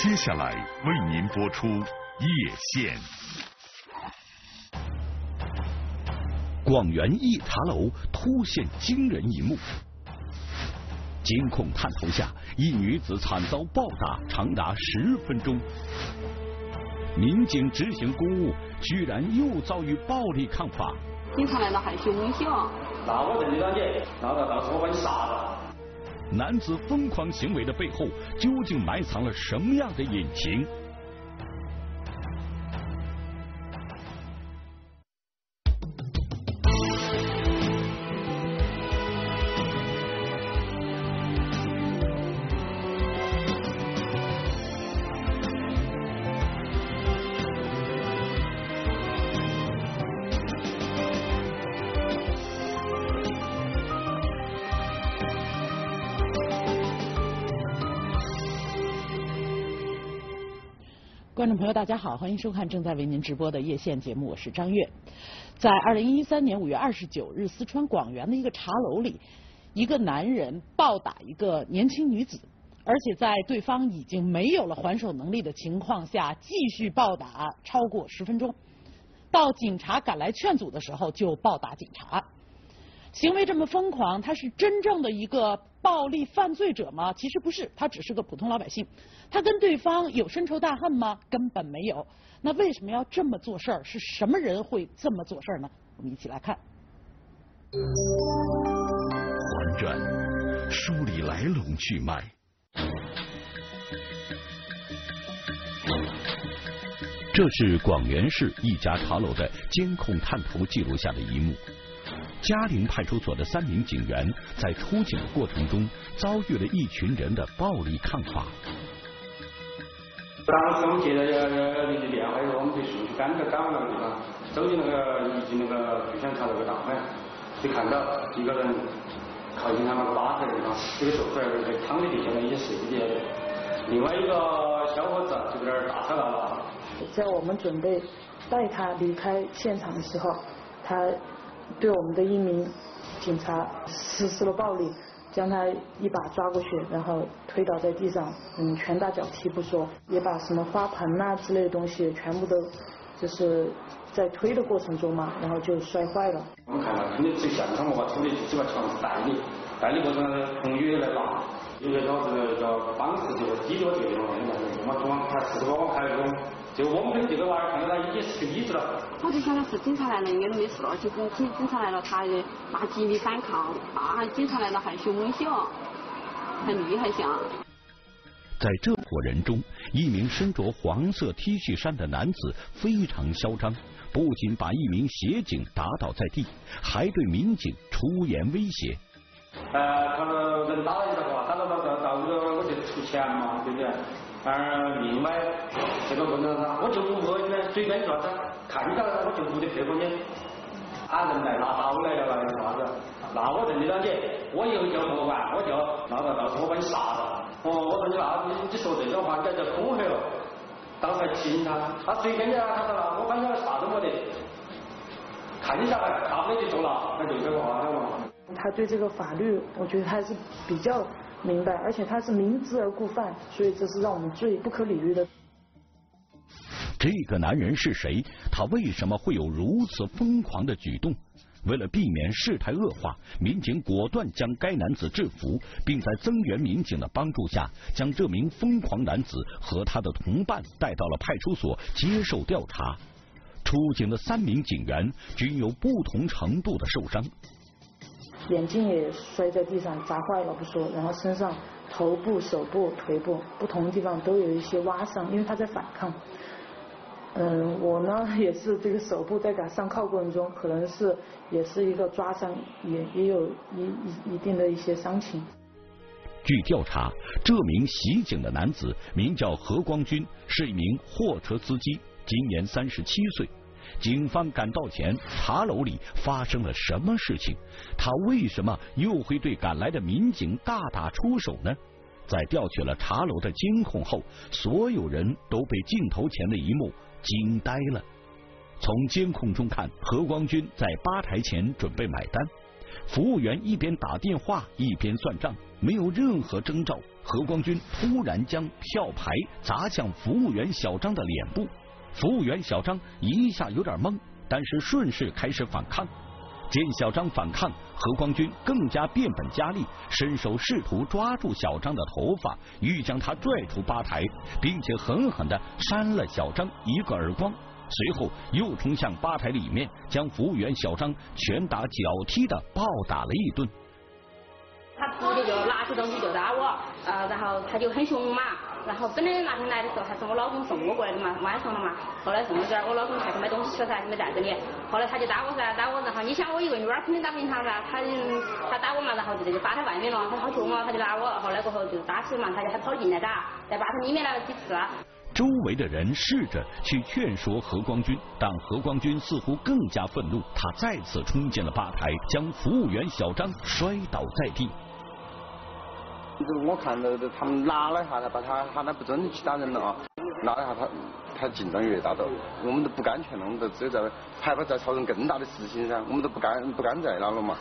接下来为您播出夜线。 广元一茶楼突现惊人一幕，监控探头下，一女子惨遭暴打长达10分钟，民警执行公务，居然又遭遇暴力抗法。 警察来了还凶笑， 那我认你两姐，到时候我把你杀了。 男子疯狂行为的背后，究竟埋藏了什么样的隐情？ 观众朋友大家好，欢迎收看正在为您直播的夜线节目，我是张悦。在2013年5月29日，四川广元的一个茶楼里，一个男人暴打一个年轻女子，而且在对方已经没有了还手能力的情况下，继续暴打超过10分钟。到警察赶来劝阻的时候，就暴打警察。行为这么疯狂，他是真正的一个暴力犯罪者吗？其实不是，他只是个普通老百姓。他跟对方有深仇大恨吗？根本没有。那为什么要这么做事儿？是什么人会这么做事儿呢？我们一起来看。 还原，梳理来龙去脉。 这是广元市一家茶楼的监控探头记录下的一幕。嘉陵派出所的3名警员在出警的过程中，遭遇了一群人的暴力抗法。 当时我们接到邻居电话以后，我们就迅速赶到岗那个地方，走进离经聚香茶楼的大门，就看到一个人靠近他那个吧台的地方，这个坐出来的人躺在地下的一些碎跌的，另外一个小伙子就在那儿大吵大闹。 在我们准备带他离开现场的时候，他对我们的一名警察实施了暴力，将他一把抓过去，然后推倒在地上，拳打脚踢不说，也把什么花盆啊之类的东西全部都就是在推的过程中嘛，然后就摔坏了。 我们看到肯定是现场我把处理就把墙带领过程中红雨来打，有些小子叫方式就低着这个我们往开试着往开那种。就我们这个娃儿看到他已经是个椅子了， 我就想的是警察来了应该都没事了，结果警察来了，他大极力反抗，警察来了还凶笑，还厉害些。 在这伙人中，一名身着黄色 T 恤衫的男子非常嚣张，不仅把一名协警打倒在地，还对民警出言威胁。 他说人打了你的话，打到我就出钱嘛，对不对？另外这个问了他，我就不随便做啥子，看到我就不得配合你。人来拿刀来了，那啥子？那我认你两姐，我以后就不管，我就到时候我把你杀了。我说你说这种话，你就恐吓了。当时亲他随便你他说了，我反正啥都没得，看你下来，大不了就坐牢，那就这个话嘛。 他对这个法律，我觉得他是比较明白，而且他是明知而故犯，所以这是让我们最不可理喻的。 这个男人是谁？他为什么会有如此疯狂的举动？为了避免事态恶化，民警果断将该男子制服，并在增援民警的帮助下，将这名疯狂男子和他的同伴带到了派出所接受调查。出警的3名警员均有不同程度的受伤。 眼镜也摔在地上砸坏了不说，然后身上头部、手部、腿部不同地方都有一些挖伤，因为他在反抗。我呢也是这个手部在给他上铐过程中，可能是也是一个抓伤，也有一定的一些伤情。 据调查，这名袭警的男子名叫何光军，是一名货车司机，今年37岁。警方赶到前，茶楼里发生了什么事情？他为什么又会对赶来的民警大打出手呢？在调取了茶楼的监控后，所有人都被镜头前的一幕惊呆了。从监控中看，何光军在吧台前准备买单，服务员一边打电话一边算账， 没有任何征兆，何光军突然将票牌砸向服务员小张的脸部。服务员小张一下有点懵，但是顺势开始反抗。见小张反抗，何光军更加变本加厉，伸手试图抓住小张的头发，欲将他拽出吧台，并且狠狠地扇了小张一个耳光。随后又冲向吧台里面，将服务员小张拳打脚踢的暴打了一顿。 他直接就拿起东西就打我，然后他就很凶嘛。然后本来那天来的时候还是我老公送我过来的嘛，晚上了嘛。后来送到这儿，我老公才去买东西了噻，没在这里。后来他就打我噻，打我，然后你想我一个女儿肯定打不赢他噻，他打我嘛，然后就在吧台外面了，他好凶啊，他就打我。后来过后就打起嘛，他就还跑进来打，在吧台里面来了几次。 周围的人试着去劝说何光军，但何光军似乎更加愤怒，他再次冲进了吧台，将服务员小张摔倒在地。 我看到他们拉了一下，把他喊他不准去打人了啊！拉了一下他劲量越大的，我们都不敢劝了，我们都只有在害怕再造成更大的事情噻，我们都不敢再拉了嘛。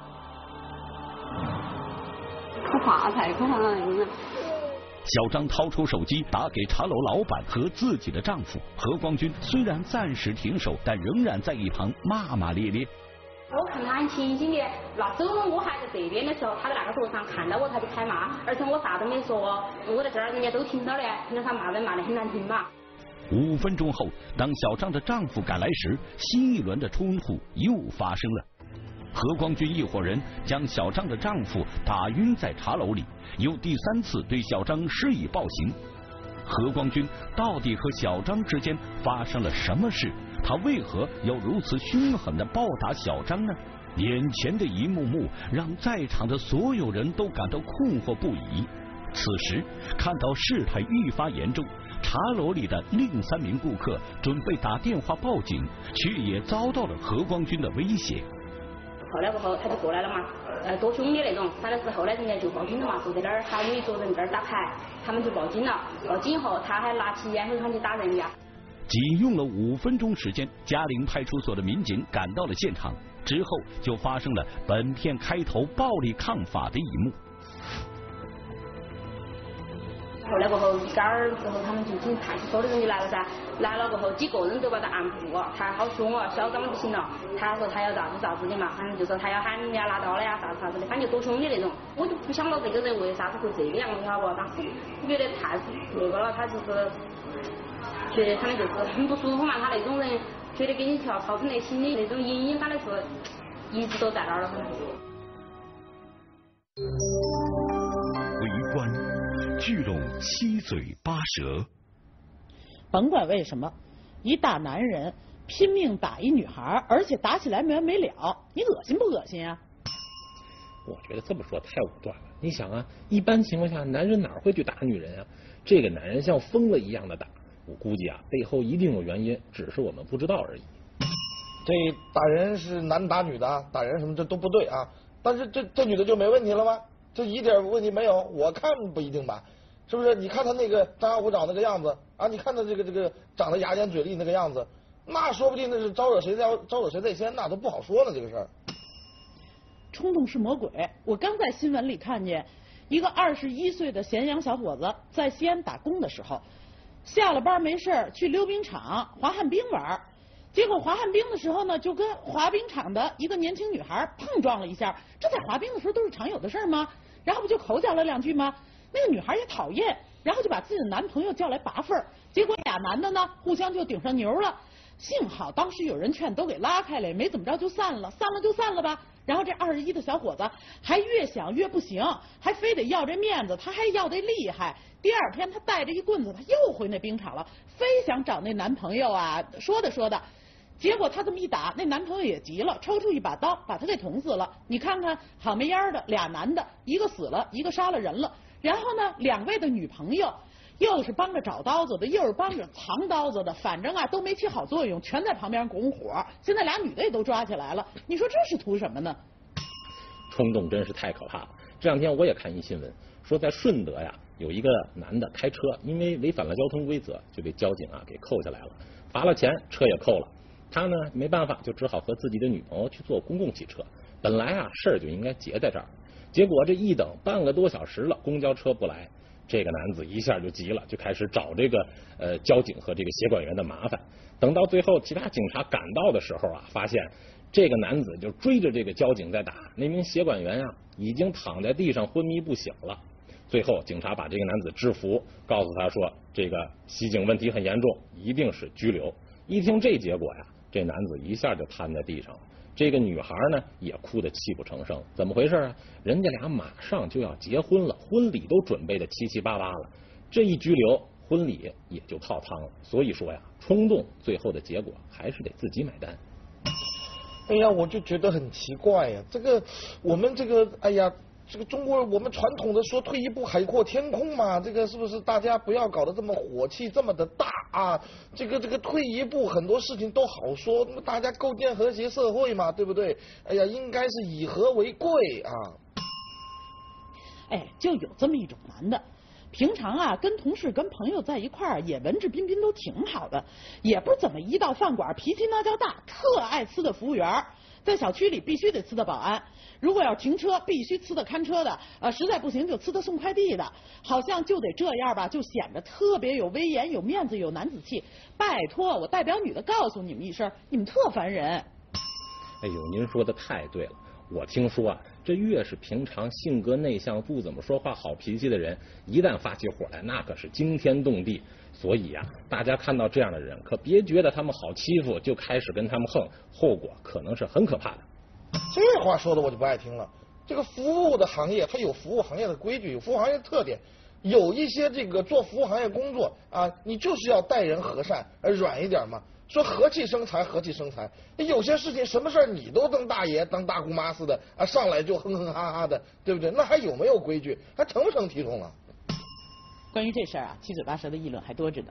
可怕，太可怕了，那个。 小张掏出手机打给茶楼老板和自己的丈夫。何光军虽然暂时停手，但仍然在一旁骂骂咧咧。 我看他很清醒的，那走了我还在这边的时候，他在那个桌上看到我，他就开骂，而且我啥都没说，我在这儿人家都听到了，听到他骂人骂得很难听嘛。 5分钟后，当小张的丈夫赶来时，新一轮的冲突又发生了。何光军一伙人将小张的丈夫打晕在茶楼里，又第3次对小张施以暴行。何光军到底和小张之间发生了什么事？他为何要如此凶狠地暴打小张呢？眼前的一幕幕让在场的所有人都感到困惑不已。此时看到事态愈发严重，茶楼里的另3名顾客准备打电话报警，却也遭到了何光军的威胁。 后来过后他就过来了嘛，多凶的那种。反正是后来人家就报警了嘛，说在那儿还有一桌人在那儿打牌，他们就报警了。报警后他还拿起烟灰缸去打人呀。 仅用了5分钟时间，嘉陵派出所的民警赶到了现场，之后就发生了本片开头暴力抗法的一幕。 后来过后一杆儿之后，他们就警派出所的人就来了噻，来了过后几个人都把他按住，他好凶哦，嚣张的不行了。他说他要咋子的嘛，反正就说他要喊人家拿刀了呀，啥子的，反正就多凶的那种。我就不想到这个人为啥子会这个样子，晓得不？当时觉得太那个了，他就是觉得他们就是很不舒服嘛，他那种人觉得给你造成内心的那种阴影，反正是一直都在那儿了，可能。 围观。聚拢7嘴8舌， 甭管为什么，一大男人拼命打一女孩，而且打起来没完没了，你恶心不恶心啊？ 我觉得这么说太武断了。你想啊，一般情况下，男人哪会去打女人啊？这个男人像疯了一样的打，我估计啊，背后一定有原因，只是我们不知道而已。 这打人是男打女的，打人什么这都不对啊。但是这女的就没问题了吗？这一点问题没有，我看不一定吧，是不是？你看他那个张牙舞爪那个样子啊，你看他这个长得牙尖嘴利那个样子，那说不定那是招惹谁在先，那都不好说呢，这个事儿。 冲动是魔鬼。我刚在新闻里看见一个21岁的咸阳小伙子在西安打工的时候，下了班没事去溜冰场滑旱冰玩，结果滑旱冰的时候呢，就跟滑冰场的一个年轻女孩碰撞了一下。这在滑冰的时候都是常有的事吗？然后不就口角了2句吗？那个女孩也讨厌，然后就把自己的男朋友叫来拔份，结果俩男的呢互相就顶上牛了。幸好当时有人劝，都给拉开了，没怎么着就散了，散了就散了吧。然后这21的小伙子还越想越不行，还非得要这面子，他还要得厉害。第2天他带着一棍子，他又回那冰场了，非想找那男朋友啊，说的。结果他这么一打，那男朋友也急了，抽出一把刀把他给捅死了。你看看好没烟的俩男的，一个死了，一个杀了人了。然后呢，2位的女朋友又是帮着找刀子的，又是帮着藏刀子的，反正啊都没起好作用，全在旁边拱火。现在俩女的也都抓起来了，你说这是图什么呢？ 冲动真是太可怕了。这2天我也看一新闻，说在顺德呀，有一个男的开车，因为违反了交通规则，就被交警啊给扣下来了，罚了钱，车也扣了。他呢没办法，就只好和自己的女朋友去坐公共汽车。本来啊事儿就应该结在这儿， 结果这一等半个多小时了，公交车不来，这个男子一下就急了，就开始找这个交警和这个协管员的麻烦。等到最后其他警察赶到的时候啊，发现这个男子就追着这个交警在打，那名协管员啊已经躺在地上昏迷不醒了。最后警察把这个男子制服，告诉他说这个袭警问题很严重，一定是拘留。一听这结果呀，这男子一下就瘫在地上了。这个女孩呢也哭得泣不成声，怎么回事啊？人家俩马上就要结婚了，婚礼都准备得七七八八了，这一拘留，婚礼也就泡汤了。所以说呀，冲动最后的结果还是得自己买单。 哎呀，我就觉得很奇怪呀，我们哎呀，这个中国我们传统的说退一步海阔天空嘛，这个是不是大家不要搞得这么火气这么的大啊？这个退一步很多事情都好说，大家构建和谐社会嘛，对不对？哎呀，应该是以和为贵啊。 哎，就有这么一种男的，平常啊跟同事跟朋友在一块儿也文质彬彬都挺好的，也不怎么一到饭馆脾气那叫大，特爱呲的服务员，在小区里必须得呲的保安，如果要停车必须呲的看车的，实在不行就呲的送快递的，好像就得这样吧，就显得特别有威严、有面子、有男子气。拜托，我代表女的告诉你们一声，你们特烦人。 哎呦，您说的太对了。我听说啊，这越是平常性格内向、不怎么说话、好脾气的人，一旦发起火来，那可是惊天动地。所以啊，大家看到这样的人，可别觉得他们好欺负，就开始跟他们横，后果可能是很可怕的。 这话说的我就不爱听了。这个服务的行业，它有服务行业的规矩，有服务行业的特点。有一些这个做服务行业工作啊，你就是要待人和善，软一点嘛。说和气生财，和气生财。有些事情什么事儿你都当大爷当大姑妈似的啊，上来就哼哼哈哈的，对不对？那还有没有规矩？还成不成体统啊？ 关于这事儿啊，七嘴八舌的议论还多着呢。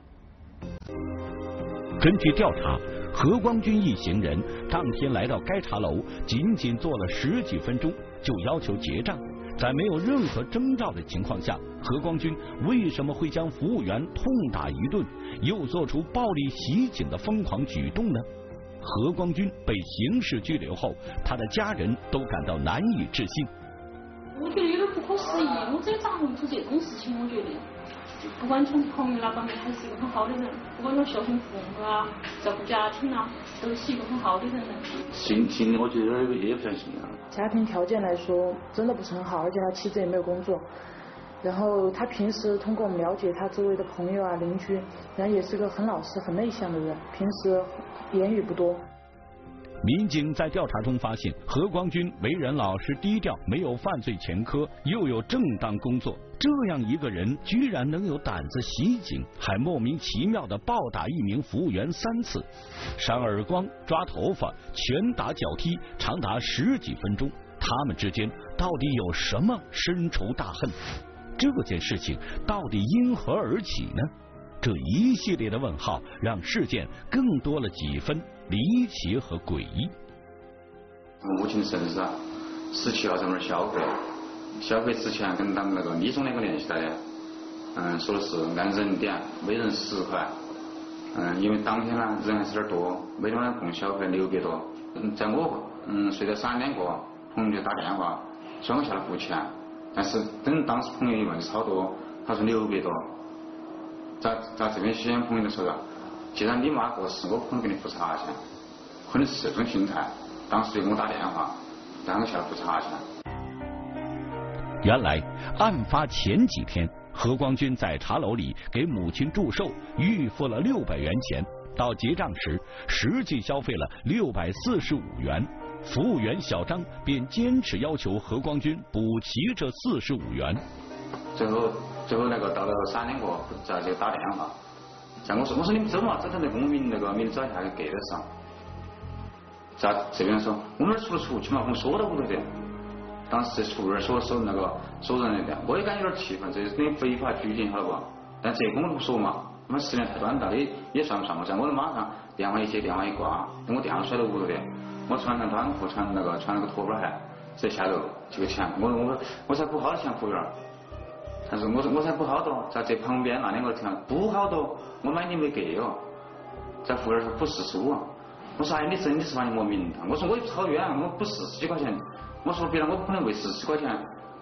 根据调查，何光军一行人当天来到该茶楼，仅仅坐了10几分钟就要求结账。在没有任何征兆的情况下，何光军为什么会将服务员痛打一顿，又做出暴力袭警的疯狂举动呢？何光军被刑事拘留后，他的家人都感到难以置信。 我觉得有点不可思议，我这咋会出这种事情？我觉得，不管从朋友那方面，还是一个很好的人；不管说孝顺父母啊、照顾家庭啊，都是一个很好的人。 信，我觉得也不相信啊。 家庭条件来说，真的不是很好，而且他妻子也没有工作。然后他平时通过我们了解他周围的朋友啊、邻居，然后也是个很老实、很内向的人，平时言语不多。 民警在调查中发现，何光军为人老实低调，没有犯罪前科，又有正当工作。这样一个人，居然能有胆子袭警，还莫名其妙地暴打一名服务员3次，扇耳光、抓头发、拳打脚踢，长达10几分钟。他们之间到底有什么深仇大恨？这件事情到底因何而起呢？这一系列的问号，让事件更多了几分离奇和诡异。 母亲生日啊，17号在那儿消费，消费之前跟咱们那个李总2个联系的，说的是按人点，每人10块，因为当天呢人还是有点多，每人呢共消费600多，在我睡到3点过，朋友就打电话说我下来付钱，但是等当时朋友一问是好多，他说600多。在这边西安朋友就说了，既然你妈过世，我可能给你付茶钱，可能是这种心态。当时就给我打电话，让我下来付茶钱。 原来案发前几天，何光军在茶楼里给母亲祝寿，预付了600元钱，到结账时实际消费了645元。服务员小张便坚持要求何光军补齐这45元。 最后那个到了3点过，再就打电话，我说你们走嘛，走到那个我明天早下给得上。在这边说我们那儿出了出去嘛，我们锁到屋头的。当时服务员说那个锁人那边，我也感觉有点气愤，这是等于非法拘禁，晓得不？但这个我们不说嘛，我们时间太短暂，也算不上嘛。这样我就马上电话一接，电话一挂，等我电话甩到屋头的，我穿上短裤，穿那个拖板鞋，直接下楼这个钱，我才补好多钱服务员。但是我才补好多，在这旁边那2个听补好多，我买你没给哦。在服务员说补45啊，我说哎你是把你莫名堂，我说我也不好冤，我补40几块钱，我说别人我不可能为40几块钱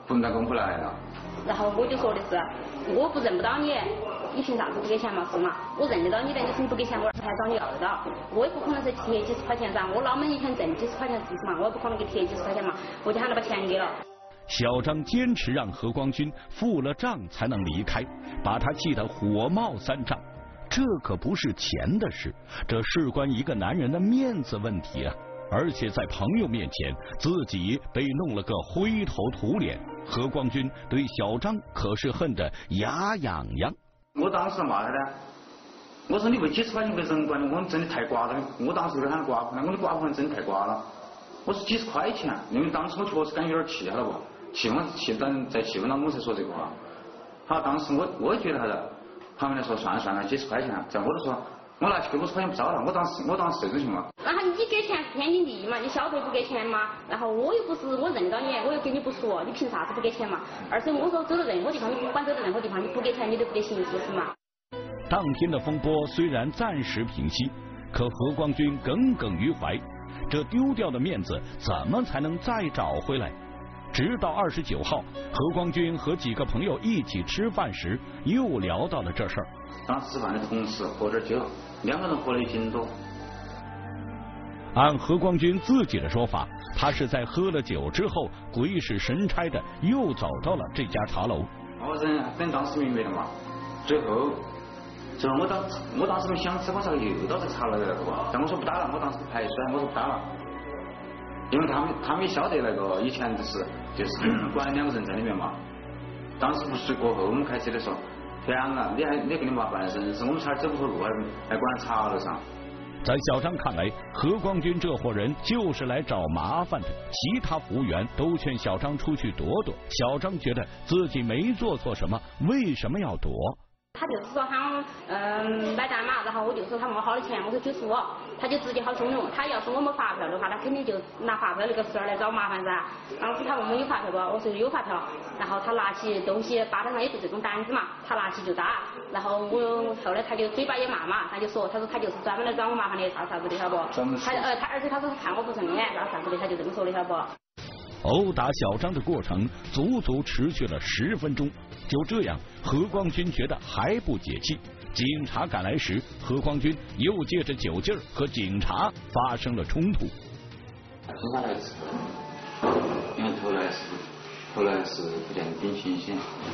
那个不来了。 然后我就说的是，我不认不到你，你凭啥子不给钱嘛？是嘛？我认得到你的，你是不给钱，我还找你要得到。我也不可能是贴几十块钱噻，我老门一天挣几十块钱是嘛？我也不可能给贴几十块钱嘛，我就喊他把钱给了。 小张坚持让何光军付了账才能离开，把他气得火冒三丈。这可不是钱的事，这事关一个男人的面子问题啊！而且在朋友面前，自己被弄了个灰头土脸。何光军对小张可是恨得牙痒痒。 我当时骂他的，我说你为几十块钱为人管，我真的太瓜了。我当时给他喊瓜婆，我的瓜婆真的太瓜了。我说几十块钱，因为当时我确实感觉有点气他了吧，气但在气愤当中我才说这个话。好，当时我也觉得他的，旁边来说算了，几十块钱，这样我就说。我拿去给50块钱不找了，我当时这种情况。然后你给钱是天经地义嘛，你消费不给钱嘛，然后我又不是我认到你，我又跟你不熟，你凭啥子不给钱嘛？而且我说走到任何地方，你不管走到任何地方，你不给钱你都不得行，是不是嘛？ 当天的风波虽然暂时平息，可何光军耿耿于怀，这丢掉的面子怎么才能再找回来？直到29号，何光军和几个朋友一起吃饭时，又聊到了这事儿。 当时吃饭的同时喝点酒，2个人喝了1斤多。 按何光军自己的说法，他是在喝了酒之后，鬼使神差的又走到了这家茶楼。 等当时明白了嘛，最后我当时想吃，我才又到这茶楼来了吧？但我说不打了，我当时排水，我说不打了，因为他们也晓得那个以前就是管2个人在里面嘛。当时不是过后，我们开车的时候。天啊！你给你麻烦是我们差点走不出路，还管茶楼上。 在小张看来，何光军这伙人就是来找麻烦的，其他服务员都劝小张出去躲躲。小张觉得自己没做错什么，为什么要躲？ 他就是说喊我买单嘛，然后我就说他问我好多钱，我说95，他就直接好凶了。他要是我没发票的话，他肯定就拿发票那个事儿来找麻烦噻。当时他问我有发票不，我说有发票。然后他拿起东西，吧台上也是这种单子嘛，他拿起就打。然后我后来他就嘴巴也骂嘛，他就说他就是专门来找我麻烦的，啥子的，晓得不？而且他说他看我不顺眼，啥子的，他就这么说的，晓得不？ 殴打小张的过程足足持续了10分钟。就这样，何光军觉得还不解气。警察赶来时，何光军又借着酒劲儿和警察发生了冲突。 警察来之后，因为后来是不见得清醒，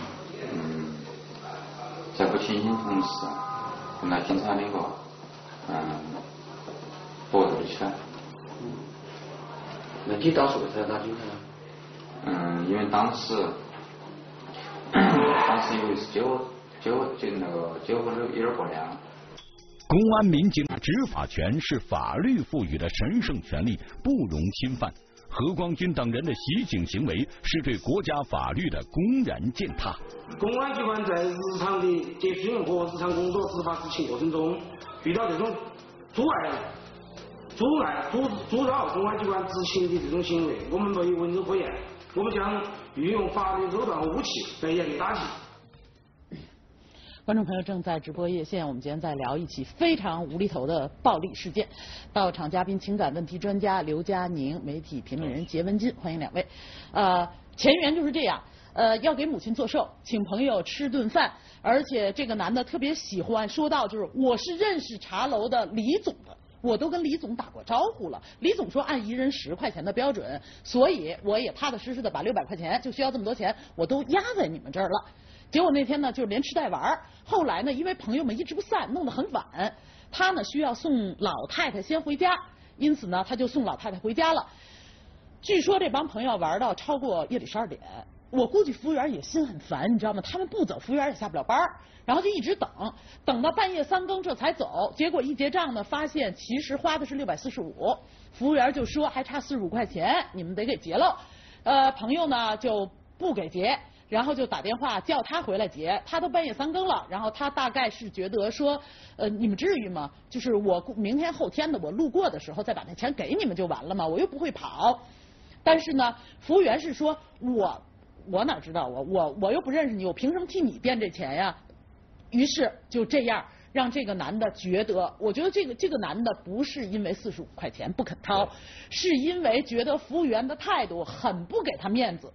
在不清醒同时，跟那警察2个搏斗起来。 那你当时为啥要打警察呢？ 因为当时因为是酒喝的有点过量。 公安民警执法权是法律赋予的神圣权利，不容侵犯。何光军等人的袭警行为是对国家法律的公然践踏。 公安机关在日常的接触和日常工作执法执行过程中，遇到这种阻扰公安机关执行的这种行为，我们没有文字可言，我们将运用法律手段和武器来严厉打击。 观众朋友正在直播热线，我们今天在聊一起非常无厘头的暴力事件。到场嘉宾情感问题专家刘佳宁，媒体评论人杰文金，欢迎2位。前缘就是这样，要给母亲做寿，请朋友吃顿饭，而且这个男的特别喜欢说到，就是我是认识茶楼的李总的。我都跟李总打过招呼了，李总说按1人10块钱的标准，所以我也踏踏实实的把600块钱就需要这么多钱，我都压在你们这儿了。结果那天呢，就是连吃带玩。后来呢，因为朋友们一直不散，弄得很晚，他呢需要送老太太先回家，因此呢，他就送老太太回家了。据说这帮朋友玩到超过夜里12点，我估计服务员也心很烦，你知道吗？他们不走，服务员也下不了班，然后就一直等到半夜3更这才走。结果一结账呢，发现其实花的是645，服务员就说还差45块钱，你们得给结喽。朋友呢就不给结。然后就打电话叫他回来结，他都半夜3更了，然后他大概是觉得说，你们至于吗？就是我明天后天的我路过的时候再把那钱给你们就完了嘛，我又不会跑。但是呢，服务员是说我哪知道我又不认识你，我凭什么替你垫这钱呀？于是就这样让这个男的觉得，我觉得这个男的不是因为45块钱不肯掏，是因为觉得服务员的态度很不给他面子。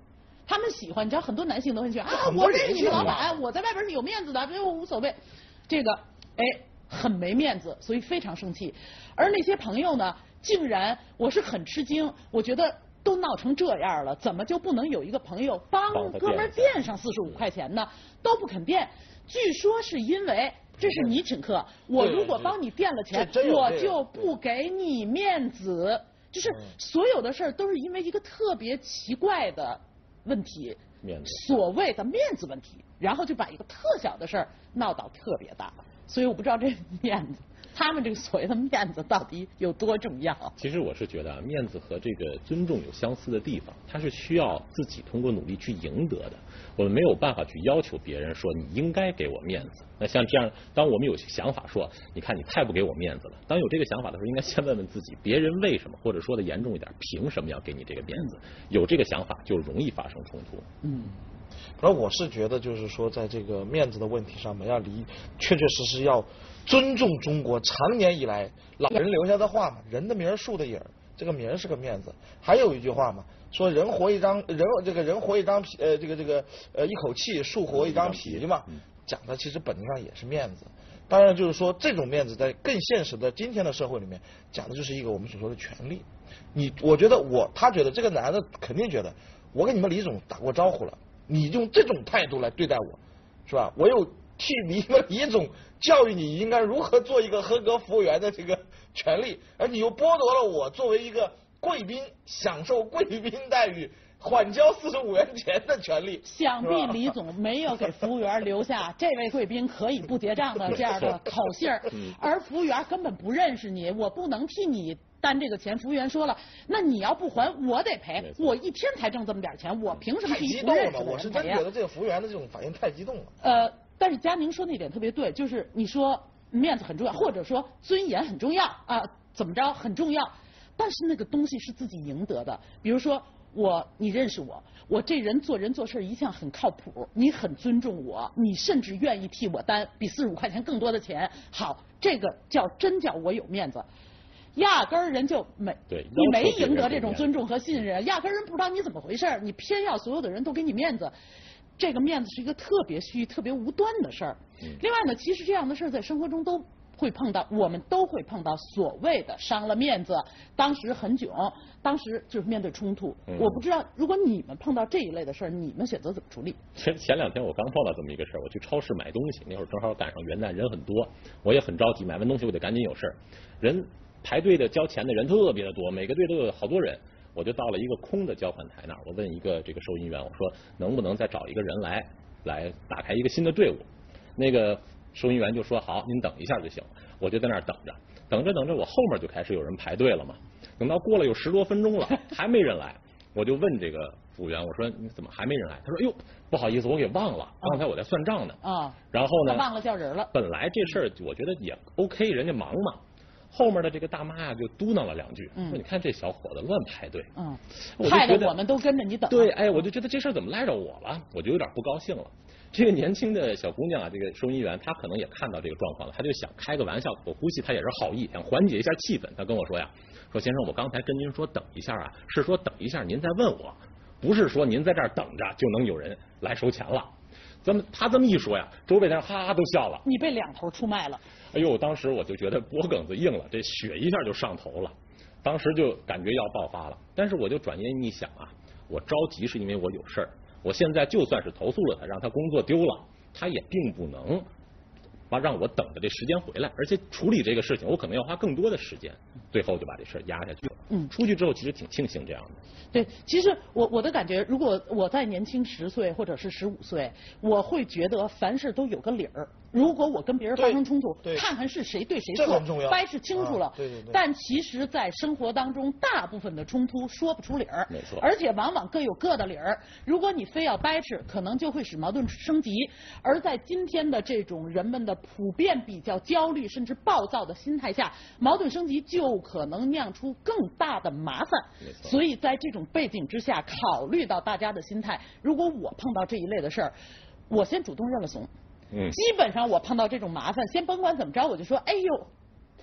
他们喜欢，你知道很多男性都很喜欢啊，我是你的老板，我在外边是有面子的，这我无所谓。这个很没面子，所以非常生气。而那些朋友呢，竟然我是很吃惊，我觉得都闹成这样了，怎么就不能有一个朋友帮哥们儿垫上45块钱呢？都不肯垫，据说是因为这是你请客，我如果帮你垫了钱，我就不给你面子。就是所有的事儿都是因为一个特别奇怪的问题，所谓的面子问题，然后就把一个特小的事儿闹到特别大。所以我不知道这面子，他们这个所谓的面子到底有多重要？ 其实我是觉得面子和这个尊重有相似的地方，它是需要自己通过努力去赢得的。我们没有办法去要求别人说你应该给我面子。那像这样，当我们有想法说，你看你太不给我面子了，当有这个想法的时候，应该先问问自己，别人为什么，或者说的严重一点，凭什么要给你这个面子？有这个想法就容易发生冲突。 而我是觉得，就是说，在这个面子的问题上面，确确实实要尊重中国长年以来老人留下的话嘛，人的名树的影，这个名是个面子。还有一句话嘛，说人活一张皮，一口气，树活一张皮嘛，讲的其实本质上也是面子。当然，就是说这种面子在更现实的今天的社会里面，讲的就是一个我们所说的权利。我觉得他觉得这个男的肯定觉得，我跟你们李总打过招呼了。你用这种态度来对待我，是吧？我又替你们李总教育你应该如何做一个合格服务员的这个权利，而你又剥夺了我作为一个贵宾享受贵宾待遇、缓交45元钱的权利。 想必李总没有给服务员留下这位贵宾可以不结账的这样的口信儿，而服务员根本不认识你，我不能替你担这个钱。服务员说了，那你要不还我得赔，我一天才挣这么点钱，我凭什么替不认识的人赔呀？ 我是真觉得这个服务员的这种反应太激动了。 但是佳宁说那点特别对，就是你说面子很重要，或者说尊严很重要啊，怎么着很重要，但是那个东西是自己赢得的。比如说你认识我这人做人做事一向很靠谱，你很尊重我，你甚至愿意替我担比45块钱更多的钱，好，这个真叫我有面子。压根儿人就没赢得这种尊重和信任，压根儿人不知道你怎么回事，你偏要所有的人都给你面子，这个面子是一个特别虚、特别无端的事儿。另外呢，其实这样的事儿在生活中都会碰到，我们都会碰到所谓的伤了面子，当时很囧，当时就是面对冲突。我不知道如果你们碰到这一类的事儿，你们选择怎么处理？ 前2天我刚碰到这么一个事儿，我去超市买东西，那会儿正好赶上元旦，人很多，我也很着急，买完东西我得赶紧有事儿，人排队的交钱的人特别的多，每个队都有好多人，我就到了一个空的交款台那儿，我问一个这个收银员，我说能不能再找一个人来打开一个新的队伍？那个收银员就说好，您等一下就行。我就在那儿等着，我后面就开始有人排队了嘛。等到过了有10多分钟了，还没人来，我就问这个服务员，我说你怎么还没人来？他说哟，不好意思，我给忘了，刚才我在算账呢。然后呢， 忘了叫人了。 本来这事儿我觉得也 OK， 人家忙嘛。后面的这个大妈呀，就嘟囔了2句，说你看这小伙子乱排队， 害得我们都跟着你等。 对，我就觉得这事儿怎么赖着我了，我就有点不高兴了。这个年轻的小姑娘啊，这个收银员，她可能也看到这个状况了，她就想开个玩笑，我估计她也是好意，想缓解一下气氛。她跟我说呀，说先生，我刚才跟您说等一下啊，是说等一下您再问我，不是说您在这儿等着就能有人来收钱了。他这么一说呀，周围的人哈哈都笑了。 你被2头出卖了。 哎呦，当时我就觉得脖梗子硬了，这血一下就上头了，当时就感觉要爆发了。但是我就转念一想啊，我着急是因为我有事儿，我现在就算是投诉了他，让他工作丢了，他也并不能让我等着这时间回来，而且处理这个事情我可能要花更多的时间，最后就把这事压下去了。出去之后其实挺庆幸这样的。 对，其实我的感觉，如果我再年轻10岁或者是15岁，我会觉得凡事都有个理儿。如果我跟别人发生冲突，看看是谁对谁错，掰扯清楚了。但其实，在生活当中，大部分的冲突说不出理儿， 没错， 而且往往各有各的理儿。如果你非要掰扯，可能就会使矛盾升级。而在今天的这种人们的普遍比较焦虑甚至暴躁的心态下，矛盾升级就可能酿出更大的麻烦。所以在这种背景之下，考虑到大家的心态，如果我碰到这一类的事儿，我先主动认了怂。基本上我碰到这种麻烦，先甭管怎么着，我就说，哎呦，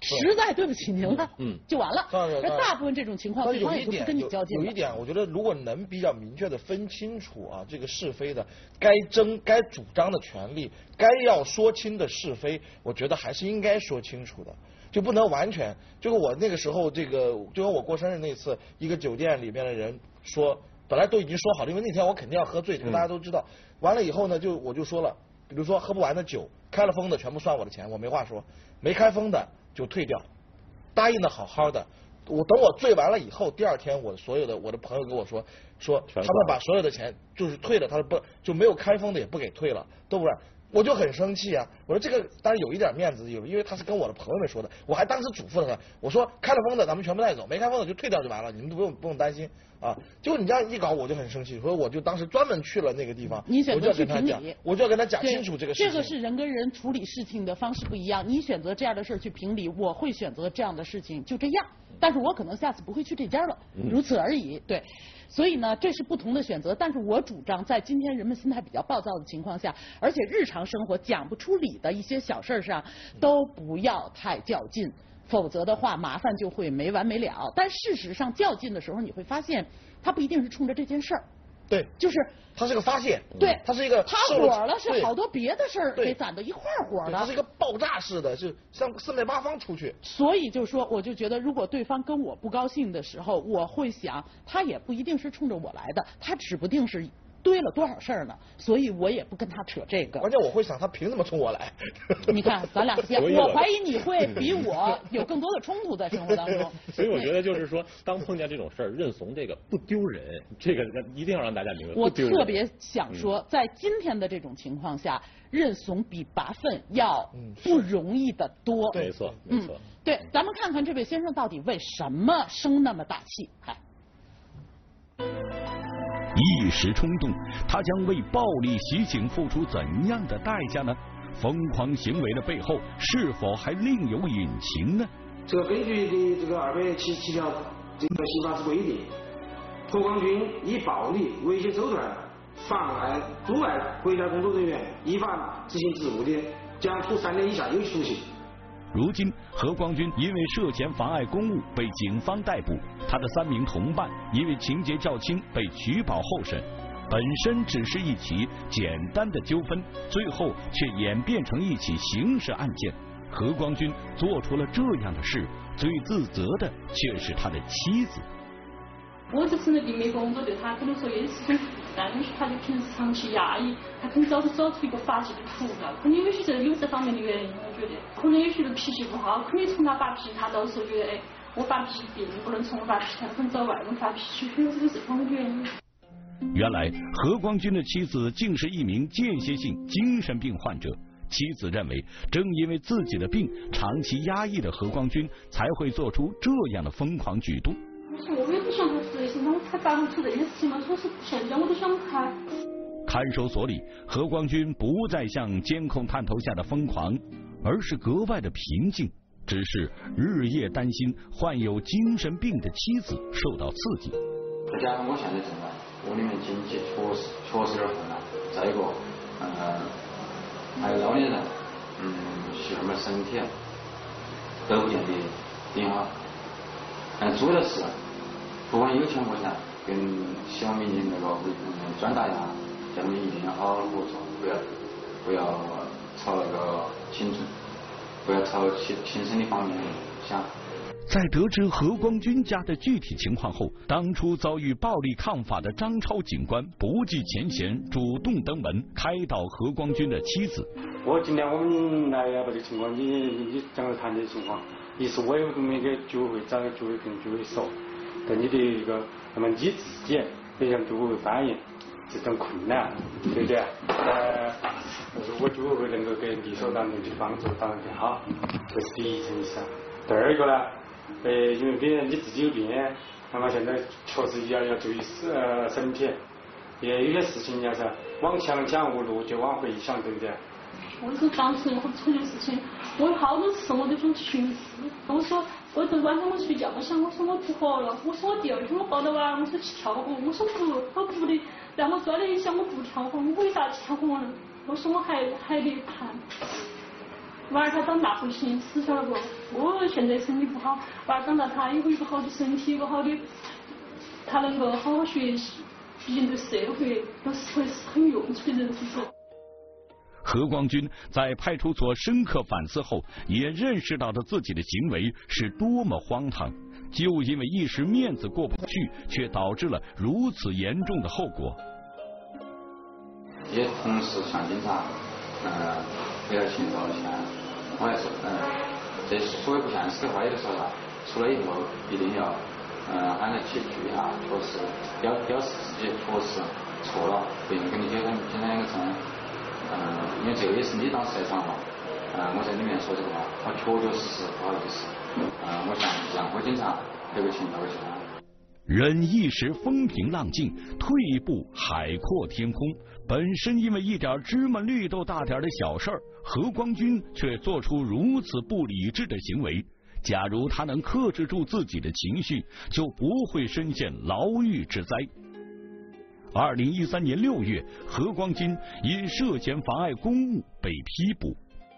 实在对不起您了，就完了。而大部分这种情况，对方也就不跟你较劲了。 有一点，我觉得如果能比较明确的分清楚啊，这个是非的，该主张的权利，该要说清的是非，我觉得还是应该说清楚的。就不能完全，就跟我那个时候就跟我过生日那次，一个酒店里面的人说，本来都已经说好了，因为那天我肯定要喝醉，这个大家都知道。完了以后呢，我就说了，比如说喝不完的酒，开了封的全部算我的钱，我没话说；没开封的就退掉。答应的好好的，等我醉完了以后，第二天我的朋友跟我说他们把所有的钱就是退了，他不就没有开封的也不给退了，都不然。我就很生气啊！我说这个当然有一点面子，因为他是跟我的朋友们说的，我还当时嘱咐了他，我说开了封的咱们全部带走，没开封的就退掉就完了，你们都不用担心啊！结果你这样一搞，我就很生气，所以我就当时专门去了那个地方， 你选择去评理， 我就要跟他讲清楚这个事情。 这个是人跟人处理事情的方式不一样，你选择这样的事去评理，我会选择这样的事情就这样，但是我可能下次不会去这家了，如此而已。对。所以呢，这是不同的选择，但是我主张在今天人们心态比较暴躁的情况下，而且日常生活讲不出理的一些小事上，都不要太较劲，否则的话麻烦就会没完没了。但事实上较劲的时候，你会发现，他不一定是冲着这件事儿。 对， 就是它是个发泄， 对， 它是一个他火了，是好多别的事儿给攒到一块儿火了， 它是一个爆炸式的，是向四面八方出去。 所以就说，我就觉得，如果对方跟我不高兴的时候，我会想，他也不一定是冲着我来的，他指不定是堆了多少事儿呢，所以我也不跟他扯这个。 关键我会想，他凭什么冲我来？ 你看，咱俩我怀疑你会比我有更多的冲突在生活当中。 所以我觉得就是说，当碰见这种事儿，认怂这个不丢人，这个一定要让大家明白。 我特别想说，在今天的这种情况下，认怂比拔粪要不容易的多。 没错，没错。 对，咱们看看这位先生到底为什么生那么大气？ 一时冲动，他将为暴力袭警付出怎样的代价呢？疯狂行为的背后是否还另有隐情呢？ 这个根据的这个277条这个刑法之规定，何光军以暴力、威胁手段妨碍、阻碍国家工作人员依法执行职务的，将处3年以下有期徒刑。 如今，何光军因为涉嫌妨碍公务被警方逮捕，他的3名同伴因为情节较轻被取保候审。本身只是一起简单的纠纷，最后却演变成一起刑事案件。何光军做出了这样的事，最自责的却是他的妻子。 我这次的病理工作对他可能说也是种负担，也许他就平时长期压抑，他可能找出一个发泄的途径，可能也许是有这方面的原因，我觉得可能也许是脾气不好，可能从他发脾气，他到时候觉得我发脾气并不能从我发脾气，他可能找外人发脾气，可能这是这方面原因。 原来何光军的妻子竟是一名间歇性精神病患者。妻子认为，正因为自己的病长期压抑的何光军才会做出这样的疯狂举动。 我也不想他死心，我才办不出这件事情嘛，说是现在我都想不开。 看守所里，何光军不再像监控探头下的疯狂，而是格外的平静，只是日夜担心患有精神病的妻子受到刺激。 再加上我现在正在屋里面经济确实有点困难，再一个还有老年人，媳妇们身体都不见得挺好。主要是不管有钱无钱，跟小民警那个转达一下，叫他们一定要好好合作，不要朝那个不要朝轻生的方面想。 在得知何光军家的具体情况后，当初遭遇暴力抗法的张超警官不计前嫌，主动登门开导何光军的妻子。 今天我们来把这个情况，你讲了谈这情况，一是我也没给居委会找居委会跟居委会说，但你的一个，那么你自己也向居委会反映这种困难，对不对？如果居委会能够给力所当中去帮助，当然更好，这是第一层意思。第二个呢？因为别人你自己有病，那么现在确实要注意身体，也有些事情要是往前讲无路，就往回想，对不对？ 我是当事人，我处理事情，我有好多次我都想寻死。我说我昨晚上我睡觉想，我说我不活了，我说我第二天我抱着娃，我说去跳河，我说我不的，让我转了一想我不跳河，我为啥跳河呢？我说我还得谈。 娃儿他长大不行，死小了个。我现在身体不好，娃儿长大他有一个好的身体，有个好的，他能够好好学习，毕竟对社会都是会很用处的人，是不是？ 何光军在派出所深刻反思后，也认识到了自己的行为是多么荒唐，就因为一时面子过不去，却导致了如此严重的后果。 一些同事向警察，给他寻找一下，我还说，这所谓不现实的话，有的时候出来以后一定要，喊他去一下，确实表示自己确实错了，不用跟你简单两个称。因为这个也是你当时在场嘛，我在里面说这个话，我确实不好意思，我向杨辉警察这个请道歉。 忍一时风平浪静，退一步海阔天空。本身因为一点芝麻绿豆大点的小事儿，何光军却做出如此不理智的行为。假如他能克制住自己的情绪，就不会深陷牢狱之灾。2013年6月，何光军因涉嫌妨碍公务被批捕。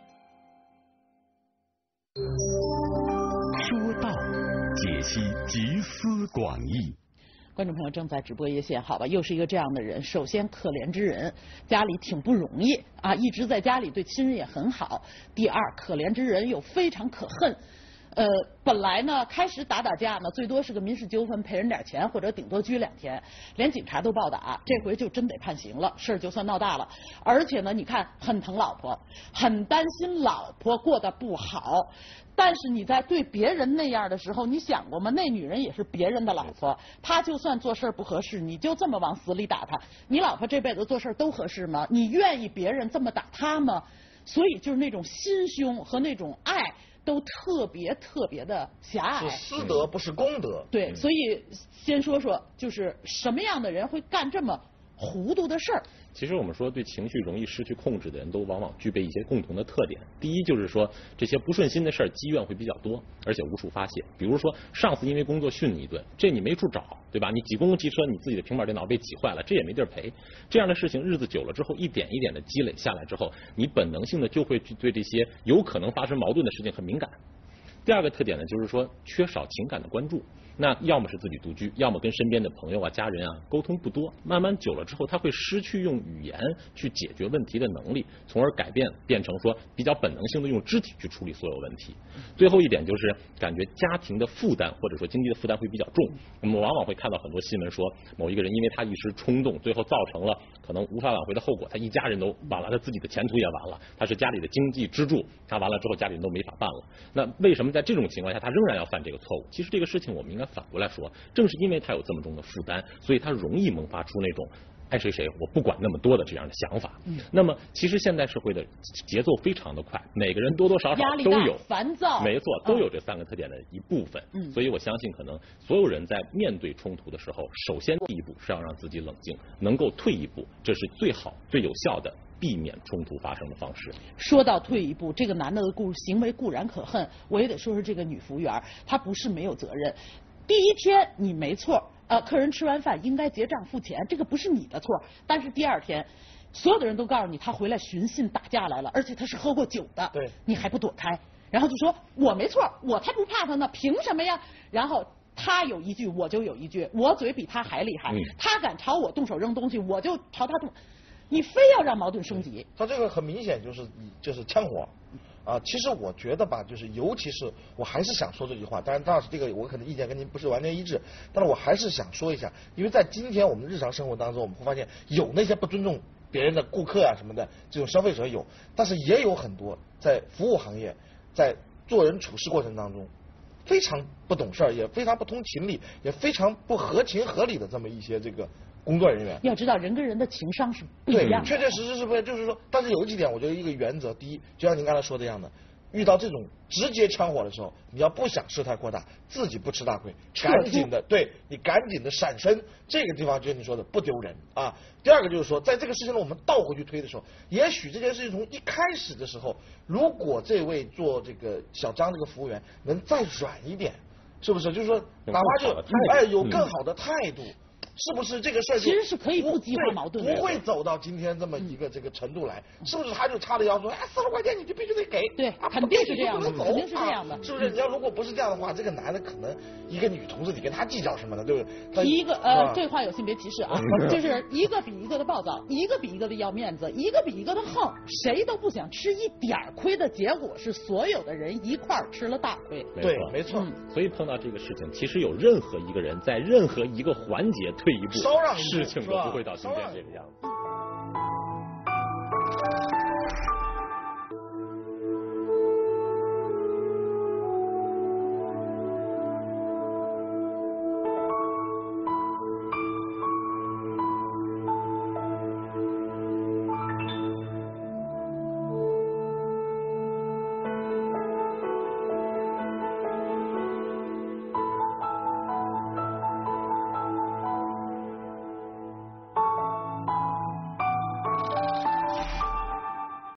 说道，解析集思广益。 观众朋友正在直播夜线，好吧，又是一个这样的人。首先，可怜之人，家里挺不容易啊，一直在家里对亲人也很好。第二，可怜之人又非常可恨。本来呢，开始打架呢，最多是个民事纠纷，赔人点钱，或者顶多拘2天，连警察都暴打，这回就真得判刑了，事儿就算闹大了。而且呢，你看很疼老婆，很担心老婆过得不好。但是你在对别人那样的时候，你想过吗？那女人也是别人的老婆，她就算做事不合适，你就这么往死里打她，你老婆这辈子做事都合适吗？你愿意别人这么打她吗？所以就是那种心胸和那种爱都特别的狭隘， 是私德不是公德。 对，所以先说说，就是什么样的人会干这么糊涂的事儿？ 其实我们说，对情绪容易失去控制的人，都往往具备一些共同的特点。第一就是说，这些不顺心的事儿积怨会比较多，而且无处发泄。比如说，上司因为工作训你一顿，这你没处找，对吧？你挤公共汽车，你自己的平板电脑被挤坏了，这也没地儿赔。这样的事情日子久了之后，一点一点的积累下来之后，你本能性的就会对这些有可能发生矛盾的事情很敏感。第二个特点呢，就是说缺少情感的关注。那要么是自己独居，要么跟身边的朋友啊、家人啊沟通不多，慢慢久了之后，他会失去用语言去解决问题的能力，从而变成说比较本能性的用肢体去处理所有问题。最后一点就是感觉家庭的负担或者说经济的负担会比较重。我们往往会看到很多新闻说，某一个人因为他一时冲动，最后造成了可能无法挽回的后果，他一家人都完了，他自己的前途也完了，他是家里的经济支柱，他完了之后家里人都没法办了。那为什么在这种情况下他仍然要犯这个错误？其实这个事情我们应该反过来说，正是因为他有这么重的负担，所以他容易萌发出那种爱谁谁我不管那么多的这样的想法。那么其实现代社会的节奏非常的快，每个人多多少少都有烦躁， 没错，都有这3个特点的一部分。所以我相信可能所有人在面对冲突的时候，首先第一步是要让自己冷静，能够退一步，这是最好最有效的避免冲突发生的方式。 说到退一步，这个男的行为固然可恨，我也得说说这个女服务员，她不是没有责任。第一天你没错，客人吃完饭应该结账付钱，这个不是你的错。但是第2天，所有的人都告诉你他回来寻衅打架来了，而且他是喝过酒的， 对， 你还不躲开，然后就说我没错，我才不怕他呢，凭什么呀？然后他有一句我就有一句，我嘴比他还厉害，他敢朝我动手扔东西，我就朝他动。你非要让矛盾升级， 他这个很明显就是枪火啊。其实我觉得吧，就是尤其是我还是想说这句话，当然张老师这个我可能意见跟您不是完全一致，但是我还是想说一下，因为在今天我们日常生活当中，我们会发现有那些不尊重别人的顾客啊什么的这种消费者有，但是也有很多在服务行业在做人处事过程当中非常不懂事儿，也非常不通情理，也非常不合情合理的这么一些这个工作人员。 要知道人跟人的情商是不一样的， 对，确确实实是不一样。就是说，但是有几点，我觉得一个原则，第一，就像您刚才说的一样的，遇到这种直接枪火的时候，你要不想事态扩大，自己不吃大亏，赶紧的，对你赶紧的闪身。这个地方就是你说的不丢人啊。第二个就是说，在这个事情呢，我们倒回去推的时候，也许这件事情从一开始的时候，如果这位做这个小张这个服务员能再软一点，是不是？就是说，哪怕就有更好的态度。 是不是这个事儿其实是可以不激化矛盾的， 不会走到今天这么一个这个程度来，是不是？他就插着腰说，哎，40块钱你就必须得给， 对，肯定是这样的，肯定是这样的， 是不是？你要如果不是这样的话，这个男的可能一个女同志，你跟他计较什么呢？对不对？ 提一个这话有性别歧视啊，就是一个比一个的暴躁，一个比一个的要面子，一个比一个的横，谁都不想吃一点亏的结果是所有的人一块儿吃了大亏。 对，没错。 所以碰到这个事情，其实有任何一个人在任何一个环节退一步， 稍让一步， 事情都不会到今天这个样子。